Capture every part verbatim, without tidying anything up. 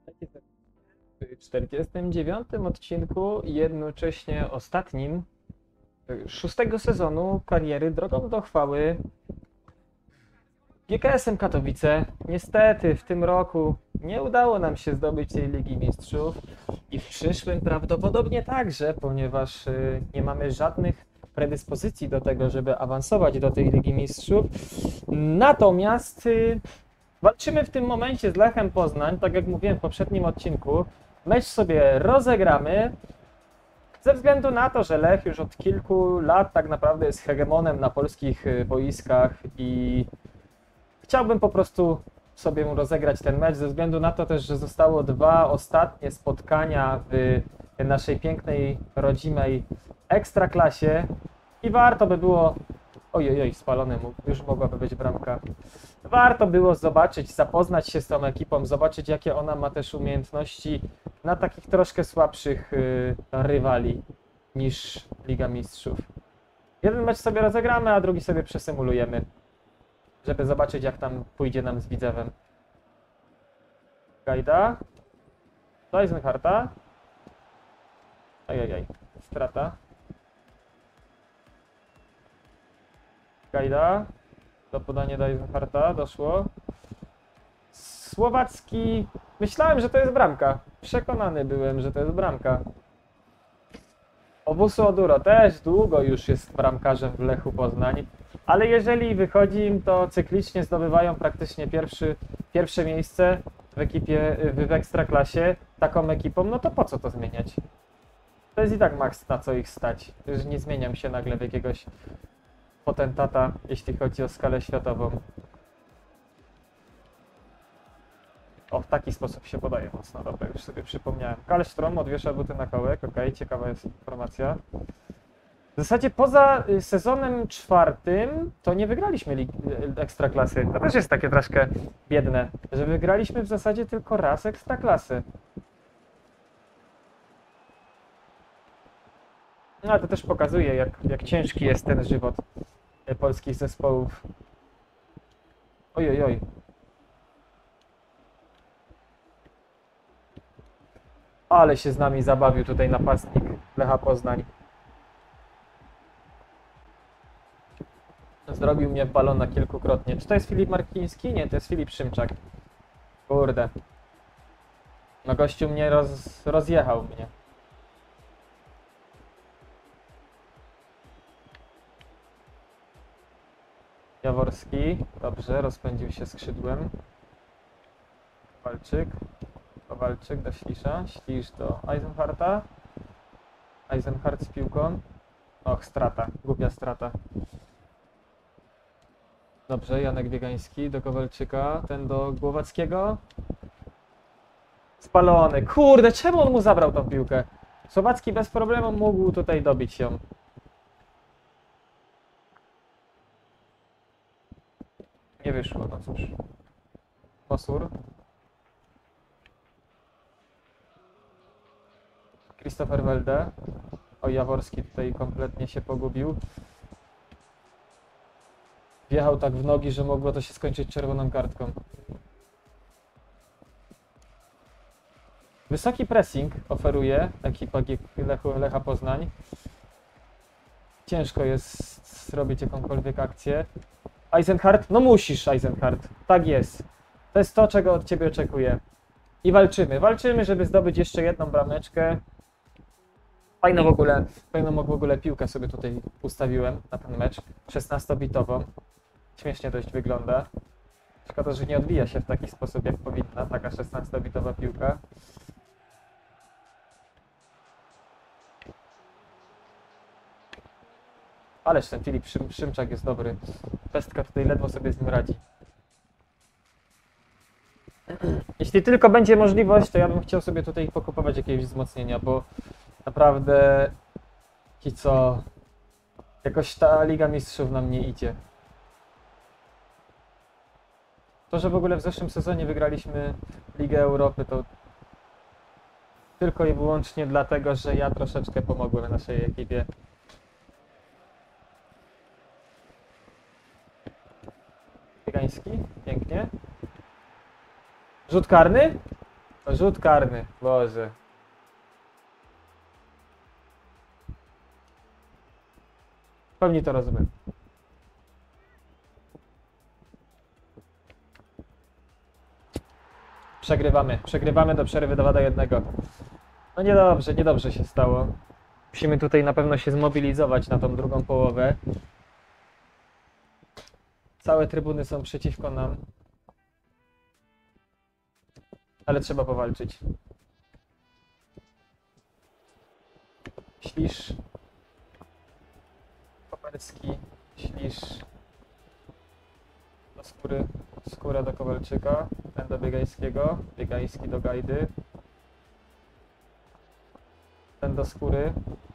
W czterdziestym dziewiątym odcinku, jednocześnie ostatnim szóstego sezonu kariery Drogą do Chwały G K S-em Katowice. Niestety w tym roku nie udało nam się zdobyć tej Ligi Mistrzów i w przyszłym prawdopodobnie także, ponieważ y, nie mamy żadnych predyspozycji do tego, żeby awansować do tej Ligi Mistrzów. Natomiast y, walczymy w tym momencie z Lechem Poznań, tak jak mówiłem w poprzednim odcinku. Mecz sobie rozegramy ze względu na to, że Lech już od kilku lat tak naprawdę jest hegemonem na polskich boiskach i chciałbym po prostu sobie rozegrać ten mecz, ze względu na to też, że zostało dwa ostatnie spotkania w naszej pięknej, rodzimej Ekstraklasie i warto by było... Ojej, spalony mógł, już mogłaby być bramka. Warto było zobaczyć, zapoznać się z tą ekipą, zobaczyć jakie ona ma też umiejętności na takich troszkę słabszych yy, rywali niż Liga Mistrzów. Jeden mecz sobie rozegramy, a drugi sobie przesymulujemy, żeby zobaczyć jak tam pójdzie nam z Widzewem. Gajda. Do Eisenharta. Ajajaj, strata. Gajda. To podanie do Eisenharta doszło. Słowacki. Myślałem, że to jest bramka. Przekonany byłem, że to jest bramka. Owusu Oduro też długo już jest bramkarzem w Lechu Poznań. Ale jeżeli wychodzi im, to cyklicznie zdobywają praktycznie pierwszy, pierwsze miejsce w ekipie, w, w Ekstraklasie taką ekipą, no to po co to zmieniać? To jest i tak maks na co ich stać. Już nie zmieniam się nagle w jakiegoś potentata, jeśli chodzi o skalę światową. O, w taki sposób się podaje mocno, dobra, już sobie przypomniałem. Kallström odwiesza buty na kołek, okej, okay, ciekawa jest informacja. W zasadzie poza sezonem czwartym to nie wygraliśmy Ligi Ekstraklasy. To też jest takie troszkę biedne, że wygraliśmy w zasadzie tylko raz Ekstraklasy. No ale to też pokazuje, jak, jak ciężki jest ten żywot polskich zespołów. Ojoj, oj. Ale się z nami zabawił tutaj napastnik Lecha Poznań. Zrobił mnie w balona kilkukrotnie. Czy to jest Filip Markiński? Nie, to jest Filip Szymczak. Kurde. No gościu mnie roz, rozjechał mnie. Jaworski. Dobrze, rozpędził się skrzydłem. Kowalczyk. Kowalczyk do Ślisza. Ślisz do Eisenharta. Eisenhart z piłką. Och, strata. Głupia strata. Dobrze, Janek Biegański do Kowalczyka, ten do Głowackiego. Spalony. Kurde, czemu on mu zabrał tą piłkę? Słowacki bez problemu mógł tutaj dobić ją. Nie wyszło, no cóż. Mosur. Christopher Welde. O, Jaworski tutaj kompletnie się pogubił. Wjechał tak w nogi, że mogło to się skończyć czerwoną kartką. Wysoki pressing oferuje ekipa Lechu, Lecha Poznań. Ciężko jest zrobić jakąkolwiek akcję. Eisenhart? No musisz, Eisenhart. Tak jest. To jest to, czego od ciebie oczekuję. I walczymy. Walczymy, żeby zdobyć jeszcze jedną brameczkę. Fajną w ogóle, fajną w ogóle piłkę sobie tutaj ustawiłem na ten mecz. szesnastobitową. Śmiesznie dość wygląda. Szkoda, że nie odbija się w taki sposób, jak powinna taka szesnastobitowa piłka. Ależ ten Filip Szym, Szymczak jest dobry. Pestka tutaj ledwo sobie z nim radzi. Jeśli tylko będzie możliwość, to ja bym chciał sobie tutaj pokupować jakieś wzmocnienia, bo naprawdę ci co... Jakoś ta Liga Mistrzów nam nie idzie. To, że w ogóle w zeszłym sezonie wygraliśmy Ligę Europy, to tylko i wyłącznie dlatego, że ja troszeczkę pomogłem naszej ekipie. Biegański, pięknie. Rzut karny? Rzut karny, Boże. W pełni to rozumiem. Przegrywamy, przegrywamy do przerwy dwa do jednego. No niedobrze, niedobrze się stało. Musimy tutaj na pewno się zmobilizować na tą drugą połowę. Całe trybuny są przeciwko nam. Ale trzeba powalczyć. Ślisz. Koperski. Ślisz. Do skóry. Skóra do Kowalczyka. Ten do Biegańskiego. Biegański do Gajdy. Ten do skóry.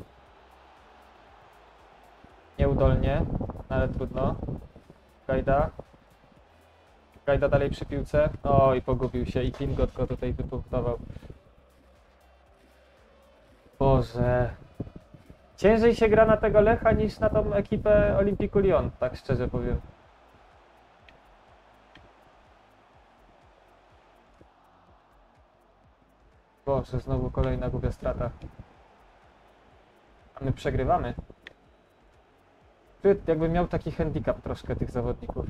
Nieudolnie, ale trudno. Gajda. Gajda dalej przy piłce. O, i pogubił się. I Pingot go tutaj wypunktował. Boże. Ciężej się gra na tego Lecha niż na tą ekipę Olympiku Lyon, tak szczerze powiem. Boże, znowu kolejna głupia strata. A my przegrywamy. Jakbym miał taki handicap troszkę tych zawodników.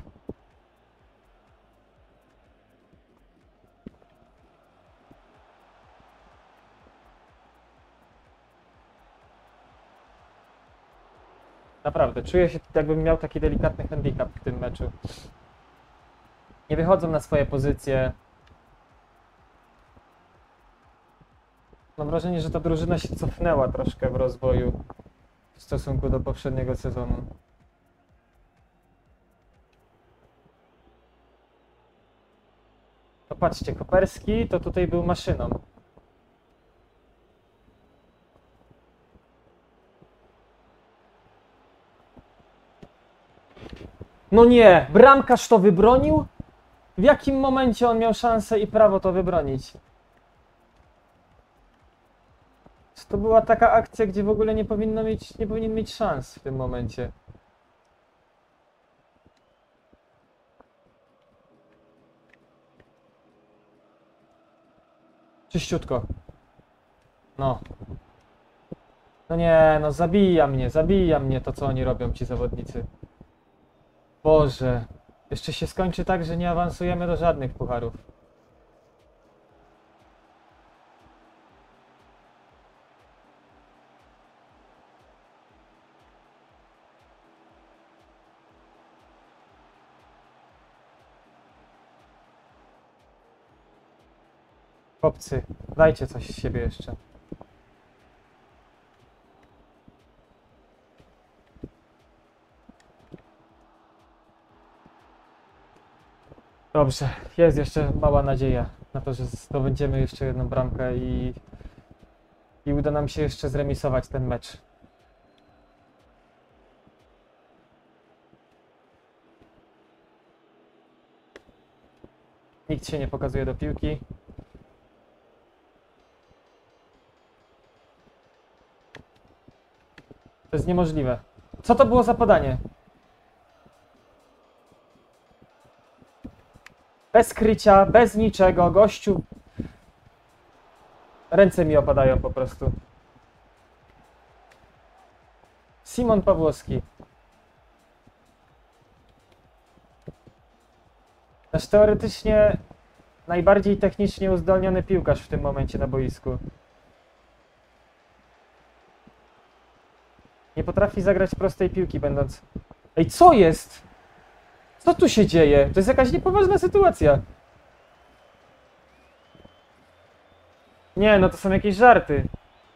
Naprawdę, czuję się, jakbym miał taki delikatny handicap w tym meczu. Nie wychodzą na swoje pozycje. Mam wrażenie, że ta drużyna się cofnęła troszkę w rozwoju w stosunku do poprzedniego sezonu. No patrzcie, Koperski to tutaj był maszyną. No nie, bramkarz to wybronił? W jakim momencie on miał szansę i prawo to wybronić? To była taka akcja, gdzie w ogóle nie powinno mieć, nie powinien mieć szans w tym momencie. Czyściutko. No. No nie, no zabija mnie, zabija mnie to, co oni robią, ci zawodnicy. Boże. Jeszcze się skończy tak, że nie awansujemy do żadnych pucharów. Chłopcy, dajcie coś z siebie jeszcze. Dobrze, jest jeszcze mała nadzieja na to, że zdobędziemy jeszcze jedną bramkę i, i uda nam się jeszcze zremisować ten mecz. Nikt się nie pokazuje do piłki. To jest niemożliwe. Co to było za podanie? Bez krycia, bez niczego, gościu. Ręce mi opadają po prostu. Simon Pawłowski. Nasz teoretycznie najbardziej technicznie uzdolniony piłkarz w tym momencie na boisku. Nie potrafi zagrać prostej piłki, będąc... Ej, co jest? Co tu się dzieje? To jest jakaś niepoważna sytuacja. Nie, no to są jakieś żarty.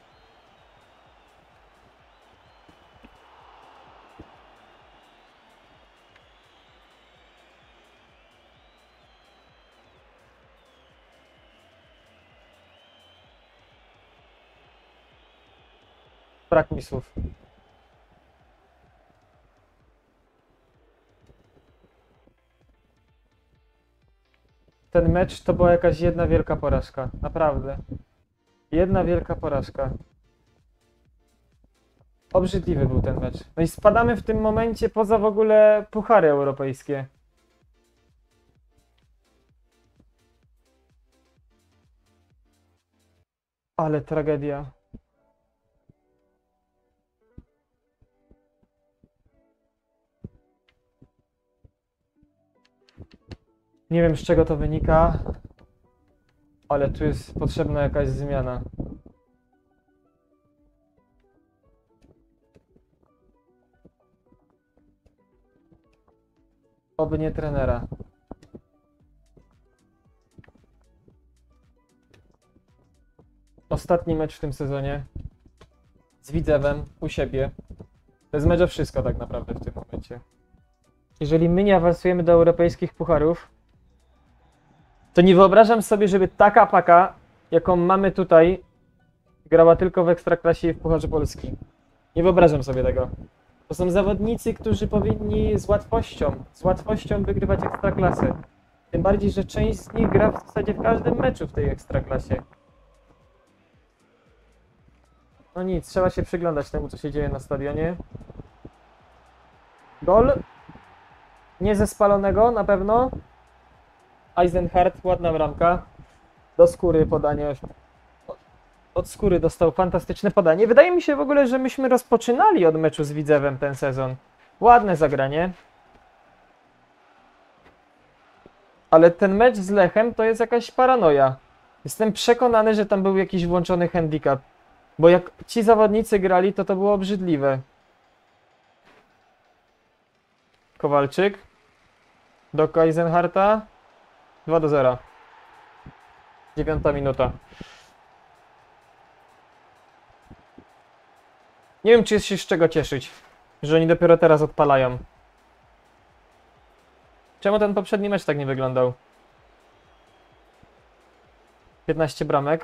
Brak mi słów. Ten mecz to była jakaś jedna wielka porażka. Naprawdę. Jedna wielka porażka. Obrzydliwy był ten mecz. No i spadamy w tym momencie poza w ogóle puchary europejskie. Ale tragedia. Nie wiem, z czego to wynika, ale tu jest potrzebna jakaś zmiana. Oby nie trenera. Ostatni mecz w tym sezonie z Widzewem u siebie. To jest mecz o wszystko tak naprawdę w tym momencie. Jeżeli my nie awansujemy do europejskich pucharów, to nie wyobrażam sobie, żeby taka paka, jaką mamy tutaj, grała tylko w Ekstraklasie i w Pucharze Polski. Nie wyobrażam sobie tego. To są zawodnicy, którzy powinni z łatwością, z łatwością wygrywać Ekstraklasy. Tym bardziej, że część z nich gra w zasadzie w każdym meczu w tej Ekstraklasie. No nic, trzeba się przyglądać temu, co się dzieje na stadionie. Gol. Nie ze spalonego na pewno. Eisenhardt, ładna bramka. Do skóry podanie. Od skóry dostał fantastyczne podanie. Wydaje mi się w ogóle, że myśmy rozpoczynali od meczu z Widzewem ten sezon. Ładne zagranie. Ale ten mecz z Lechem to jest jakaś paranoja. Jestem przekonany, że tam był jakiś włączony handicap. Bo jak ci zawodnicy grali, to to było obrzydliwe. Kowalczyk. Do Eisenhardta. dwa do zera. Dziewiąta minuta. Nie wiem, czy jest się z czego cieszyć, że oni dopiero teraz odpalają. Czemu ten poprzedni mecz tak nie wyglądał? piętnaście bramek.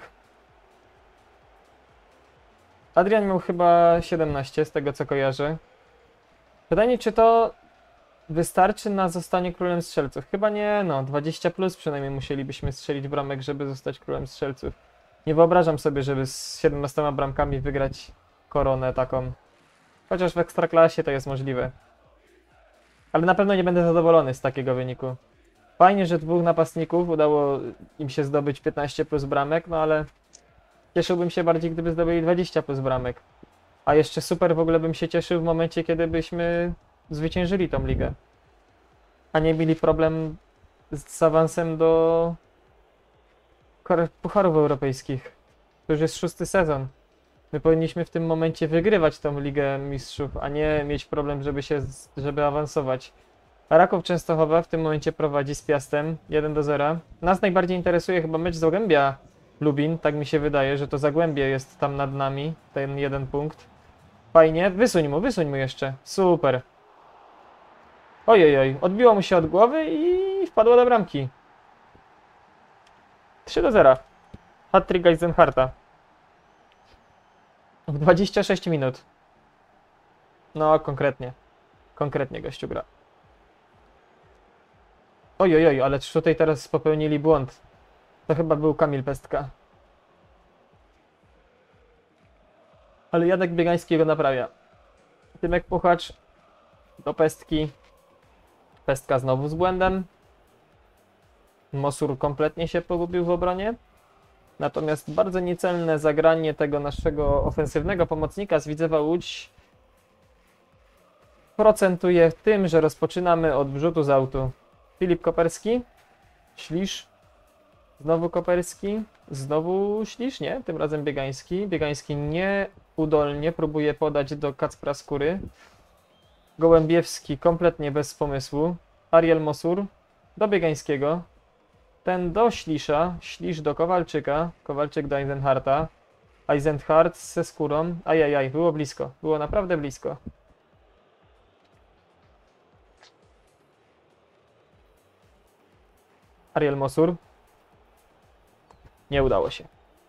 Adrian miał chyba siedemnaście, z tego co kojarzę. Pytanie, czy to wystarczy na zostanie królem strzelców? Chyba nie, no. dwadzieścia plus przynajmniej musielibyśmy strzelić bramek, żeby zostać królem strzelców. Nie wyobrażam sobie, żeby z siedemnastoma bramkami wygrać koronę taką. Chociaż w Ekstraklasie to jest możliwe. Ale na pewno nie będę zadowolony z takiego wyniku. Fajnie, że dwóch napastników udało im się zdobyć piętnaście plus bramek, no ale cieszyłbym się bardziej, gdyby zdobyli dwadzieścia plus bramek. A jeszcze super w ogóle bym się cieszył w momencie, kiedy byśmy zwyciężyli tą ligę. A nie mieli problem z awansem do pucharów europejskich. To już jest szósty sezon. My powinniśmy w tym momencie wygrywać tą Ligę Mistrzów, a nie mieć problem, żeby się, żeby awansować. A Raków Częstochowa w tym momencie prowadzi z Piastem jeden do zera. Nas najbardziej interesuje chyba mecz Zagłębia Lubin, tak mi się wydaje, że to Zagłębie jest tam nad nami, ten jeden punkt. Fajnie, wysuń mu, wysuń mu jeszcze, super. Ojej, odbiło mu się od głowy i wpadło do bramki. trzy do zera. Hat-trick Eisenhardta. W dwadzieścia sześć minut. No, konkretnie. Konkretnie gościu gra. Ojojoj, ale tutaj teraz popełnili błąd. To chyba był Kamil Pestka. Ale Janek Biegański go naprawia. Tymek Puchacz do Pestki. Pestka znowu z błędem. Mosur kompletnie się pogubił w obronie. Natomiast bardzo niecelne zagranie tego naszego ofensywnego pomocnika z Widzewa Łódź procentuje w tym, że rozpoczynamy od wrzutu z autu. Filip Koperski, Ślisz, znowu Koperski, znowu Ślisz, nie? Tym razem Biegański. Biegański nieudolnie próbuje podać do Kacpra Skóry. Gołębiewski kompletnie bez pomysłu. Ariel Mosur do Biegańskiego. Ten do Ślisza, Ślisz do Kowalczyka, Kowalczyk do Eisenhardta, Eisenhardt ze Skórą, ajajaj, było blisko, było naprawdę blisko. Ariel Mosur, nie udało się.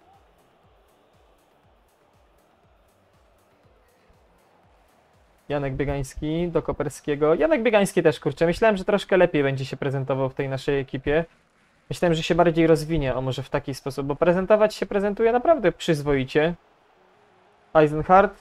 Janek Biegański do Koperskiego, Janek Biegański też, kurczę, myślałem, że troszkę lepiej będzie się prezentował w tej naszej ekipie. Myślałem, że się bardziej rozwinie, o może w taki sposób, bo prezentować się prezentuje naprawdę przyzwoicie. Eisenhardt.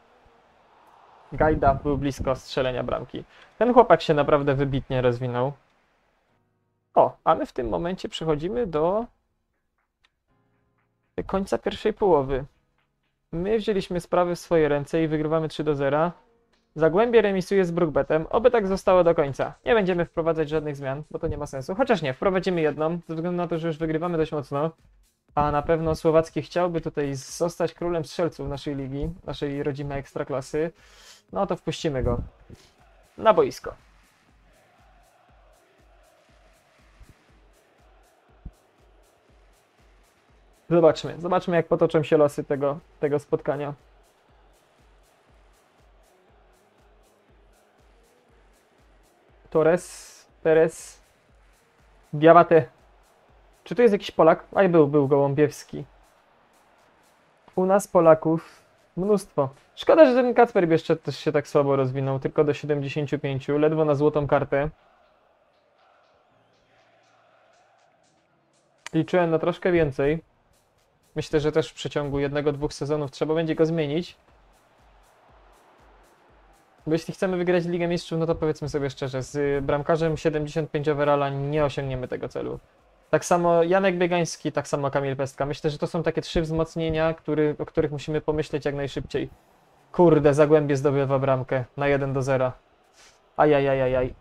Gajda był blisko strzelenia bramki. Ten chłopak się naprawdę wybitnie rozwinął. O, a my w tym momencie przechodzimy do końca pierwszej połowy. My wzięliśmy sprawy w swoje ręce i wygrywamy trzy do zera. Zagłębie remisuje z Brookbetem. Oby tak zostało do końca. Nie będziemy wprowadzać żadnych zmian, bo to nie ma sensu. Chociaż nie, wprowadzimy jedną, ze względu na to, że już wygrywamy dość mocno. A na pewno Słowacki chciałby tutaj zostać królem strzelców naszej ligi, naszej rodzimej ekstraklasy. No to wpuścimy go na boisko. Zobaczmy, zobaczmy jak potoczą się losy tego, tego spotkania. Torres, Perez, Diabate. Czy tu jest jakiś Polak? Aj, był, był Gołąbiewski. U nas Polaków mnóstwo. Szkoda, że ten Kacper Bieszczad też się tak słabo rozwinął, tylko do siedemdziesięciu pięciu, ledwo na złotą kartę. Liczyłem na troszkę więcej. Myślę, że też w przeciągu jednego, dwóch sezonów trzeba będzie go zmienić. Bo jeśli chcemy wygrać Ligę Mistrzów, no to powiedzmy sobie szczerze, z bramkarzem siedemdziesiąt pięć overalla nie osiągniemy tego celu. Tak samo Janek Biegański, tak samo Kamil Pestka. Myślę, że to są takie trzy wzmocnienia, który, o których musimy pomyśleć jak najszybciej. Kurde, Zagłębie zdobywa bramkę na jeden do zera. Ajajajajaj.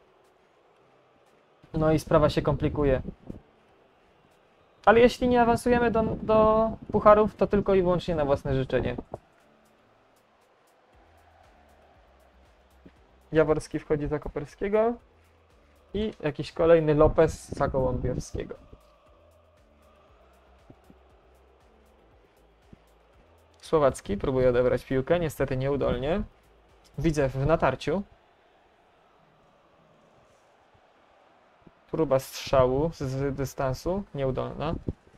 No i sprawa się komplikuje. Ale jeśli nie awansujemy do, do pucharów, to tylko i wyłącznie na własne życzenie. Jaworski wchodzi za Koperskiego i jakiś kolejny Lopez za Gołąbiewskiego. Słowacki próbuje odebrać piłkę, niestety nieudolnie. Widzę w natarciu. Próba strzału z dystansu, nieudolna.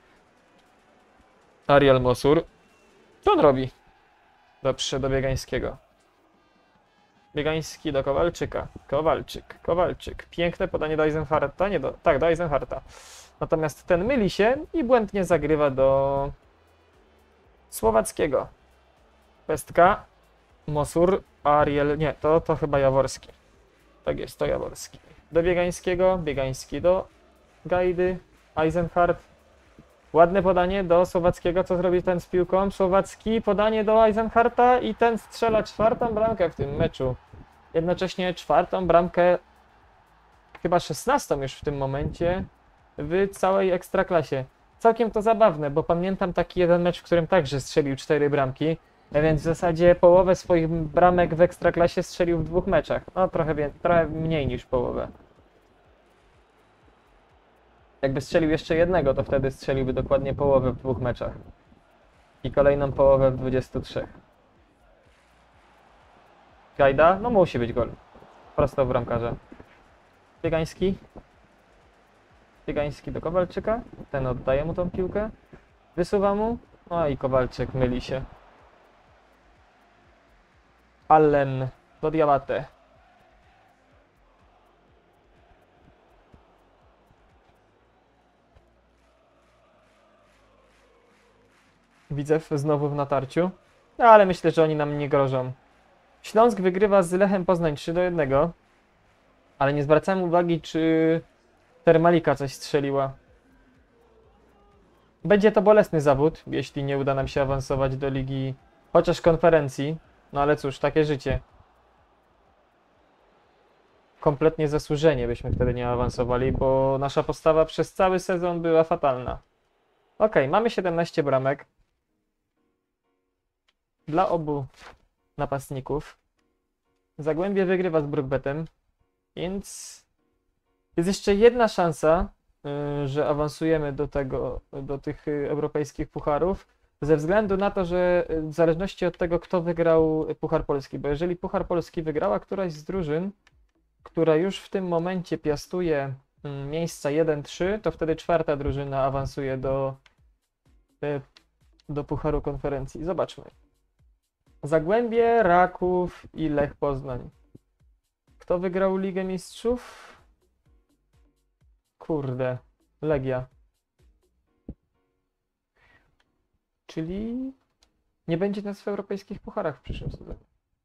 Ariel Mosur. Co on robi? Dobrze, do Biegańskiego. Biegański do Kowalczyka. Kowalczyk, Kowalczyk. Piękne podanie do Eisenharta. Nie do, tak, do Eisenharta. Natomiast ten myli się i błędnie zagrywa do Słowackiego. Pestka, Mosur, Ariel. Nie, to, to chyba Jaworski. Tak jest, to Jaworski. Do Biegańskiego, Biegański do Gajdy, Eisenhart. Ładne podanie do Słowackiego, co zrobi ten z piłką. Słowacki, podanie do Eisenharta i ten strzela czwartą bramkę w tym meczu. Jednocześnie czwartą bramkę, chyba szesnastą już w tym momencie, w całej Ekstraklasie. Całkiem to zabawne, bo pamiętam taki jeden mecz, w którym także strzelił cztery bramki, więc w zasadzie połowę swoich bramek w Ekstraklasie strzelił w dwóch meczach. No trochę, wie, trochę mniej niż połowę. Jakby strzelił jeszcze jednego, to wtedy strzeliłby dokładnie połowę w dwóch meczach. I kolejną połowę w dwudziestu trzech. Gajda? No musi być gol. Prosto w bramkarza. Biegański. Biegański do Kowalczyka. Ten oddaje mu tą piłkę. Wysuwa mu. No i Kowalczyk myli się. Allen do Diabate. Widzew znowu w natarciu. No, ale myślę, że oni nam nie grożą. Śląsk wygrywa z Lechem Poznań trzy do jednego. Ale nie zwracamy uwagi, czy Termalika coś strzeliła. Będzie to bolesny zawód, jeśli nie uda nam się awansować do ligi, chociaż konferencji. No ale cóż, takie życie. Kompletnie zasłużenie byśmy wtedy nie awansowali, bo nasza postawa przez cały sezon była fatalna. Ok, mamy siedemnaście bramek. Dla obu napastników. Zagłębie wygrywa z Brookbetem, więc jest jeszcze jedna szansa, yy, że awansujemy do tego, do tych yy, europejskich pucharów, ze względu na to, że yy, w zależności od tego, kto wygrał Puchar Polski, bo jeżeli Puchar Polski wygrała któraś z drużyn, która już w tym momencie piastuje yy, miejsca jeden trzy, to wtedy czwarta drużyna awansuje do, yy, do Pucharu Konferencji. Zobaczmy. Zagłębie, Raków i Lech Poznań. Kto wygrał Ligę Mistrzów? Kurde, Legia. Czyli nie będzie nas w europejskich pucharach w przyszłym sezonie.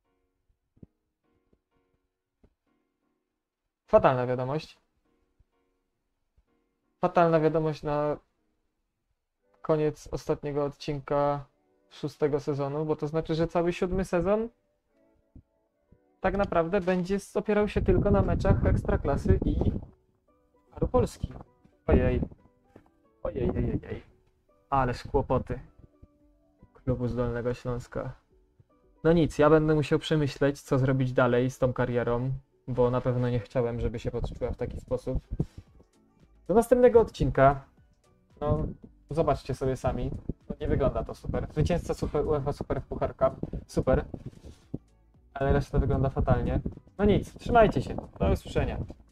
Fatalna wiadomość. Fatalna wiadomość na koniec ostatniego odcinka szóstego sezonu, bo to znaczy, że cały siódmy sezon tak naprawdę będzie opierał się tylko na meczach Ekstraklasy i Pucharu Polski. Ojej. Ojej, ojej, ojej. Ależ kłopoty klubu z Dolnego Śląska. No nic, ja będę musiał przemyśleć, co zrobić dalej z tą karierą, bo na pewno nie chciałem, żeby się poczuła w taki sposób. Do następnego odcinka. No, zobaczcie sobie sami. No, nie wygląda to super. Zwycięzca super, UEFA Super Puchar Cup. Super. Ale reszta wygląda fatalnie. No nic, trzymajcie się. Do usłyszenia.